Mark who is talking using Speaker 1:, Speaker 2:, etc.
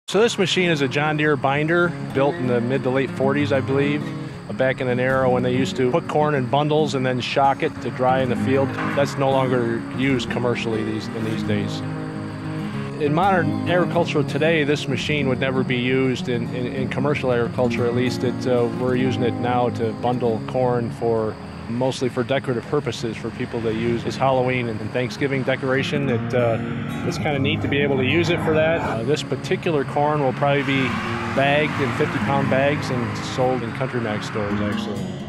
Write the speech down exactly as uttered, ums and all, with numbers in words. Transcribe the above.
Speaker 1: So this machine is a John Deere binder built in the mid to late forties, I believe, back in an era when they used to put corn in bundles and then shock it to dry in the field. That's no longer used commercially these in these days. In modern agriculture today, this machine would never be used in, in, in commercial agriculture, at least. It, uh, we're using it now to bundle corn for mostly for decorative purposes for people to use as Halloween and Thanksgiving decoration. It, uh, it's kind of neat to be able to use it for that. Uh, this particular corn will probably be bagged in fifty pound bags and sold in CountryMax stores, actually.